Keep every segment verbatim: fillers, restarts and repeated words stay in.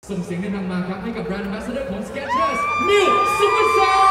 ส่งเสียงดังๆมาครับให้กับแบรนด์ Ambassador ของ Skechers มิวซูเปอร์สตาร์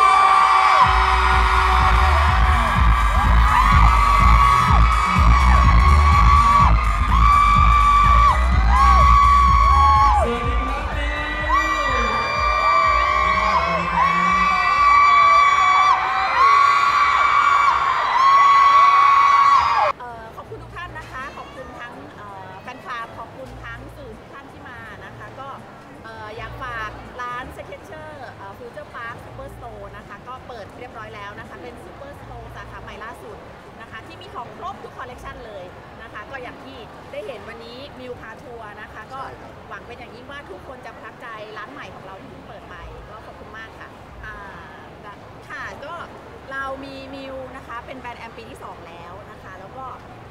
อยากฝากร้าน Skechers Future Park Super Store นะคะก็เปิดเรียบร้อยแล้วนะคะเป็น Super Store สาขาใหม่ล่าสุดนะคะที่มีของครบทุกคอลเลกชันเลยนะคะก็อย่างที่ได้เห็นวันนี้มิวพาทัวร์นะคะก็หวังเป็นอย่างยิ่งว่าทุกคนจะประทับใจร้านใหม่ของเราที่เพิ่งเปิดใหม่ก็ขอบคุณมากค่ะค่ะก็เรามีมิวนะคะเป็นแบรนด์แอมปีที่สองแล้วนะคะแล้วก็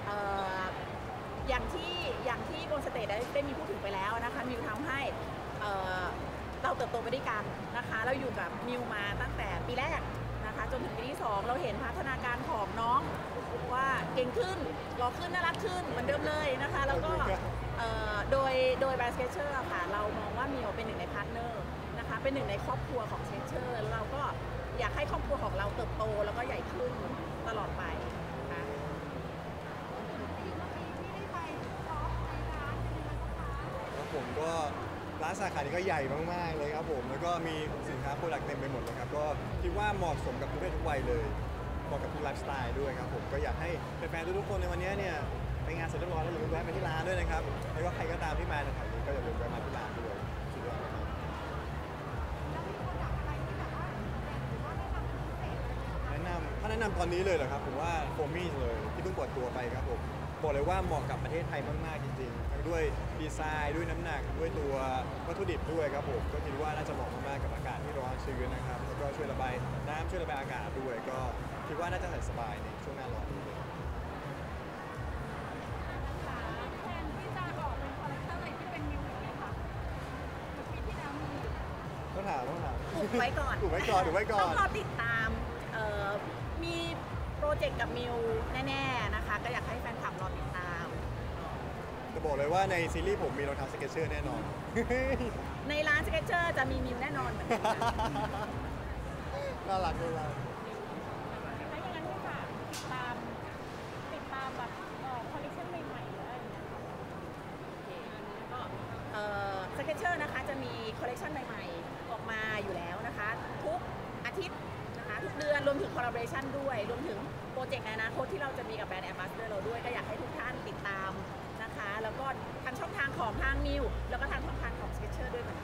อย่างที่อย่างที่บนสเตจได้มีพูดถึงไปแล้วนะคะมิวทำให้เราเติบโตไปด้วยกันนะคะเราอยู่กับมิวมาตั้งแต่ปีแรกนะคะจนถึงปีที่สองเราเห็นพัฒนาการของน้องว่าเก่งขึ้นหล่อขึ้นน่ารักขึ้นเหมือนเดิมเลยนะคะแล้วก็โดยโดยแบรนด์ Skechers ค่ะเรามองว่ามิวเป็นหนึ่งในพาร์ทเนอร์นะคะเป็นหนึ่งในครอบครัวของ Skechers เราก็อยากให้ครอบครัวของเราเติบโตแล้วก็ใหญ่ขึ้นตลอดไปนะคะผมก็ร้านสาขานี้ก็ใหญ่มากๆเลยครับผมแล้วก็มีสินค้าโปรดักต์เต็มไปหมดเลยครับก็คิดว่าเหมาะสมกับทุกเพศทุกวัยเลยเหมาะกับทุกไลฟ์สไตล์ด้วยครับผมก็อยากให้แฟนๆทุกๆคนในวันนี้เนี่ยไปงานเสร็จเรียบร้อยแล้วอย่าลืมแวะมาที่ร้านด้วยนะครับแล้วก็ใครก็ตามที่มาในแถวนี้ก็อย่าลืมแวะมาที่ร้านด้วยสุดยอดมากแนะนำถ้าแนะนำตอนนี้เลยเหรอครับผมว่าโฟมี่เลยที่เพิ่งเปิดตัวไปครับผมบอกเลยว่าเหมาะกับประเทศไทยมากๆจริงๆทั้งด้วยดีไซน์ด้วยน้ำหนักด้วยตัววัตถุดิบด้วยครับผมก็คิดว่าน่าจะเหมาะมากๆกับอากาศที่ร้อนชื้นนะครับแล้วก็ช่วยระบายน้ำช่วยระบายอากาศด้วยก็คิดว่าน่าจะใส่สบายในช่วงหน้าร้อนนี้เลยต้องถามต้องถามถูกไว้ก่อนถูกไว้ก่อนถูกไว้ก่อนต้องรอติดตามมีโปรเจกต์กับมิวแน่ๆนะคะก็อยากให้แฟนคลับรอติดตามจะบอกเลยว่าในซีรีส์ผมมีรองเท้า Skechers แน่นอนในร้าน Skechers จะมีมิวแน่นอนเหมือนกันน่ารักเลยถ้าอย่างนั้นค่ะติดตามติดตามแบบคอลเลคชันใหม่ๆหรืออะไรอย่างเงี้ยก็Skechersนะคะจะมีคอลเลคชันใหม่ๆออกมาอยู่แล้วนะคะทุกอาทิตย์ทุกเดือนรวมถึงคอลลาบอเรชันด้วยรวมถึงโปรเจกต์ในอนาคตที่เราจะมีกับแบรนด์ Ambassador เราด้วยก็อยากให้ทุกท่านติดตามนะคะแล้วก็ทางช่องทางของทางมิวแล้วก็ทางช่องทางของ Skechers ด้วยเหมือน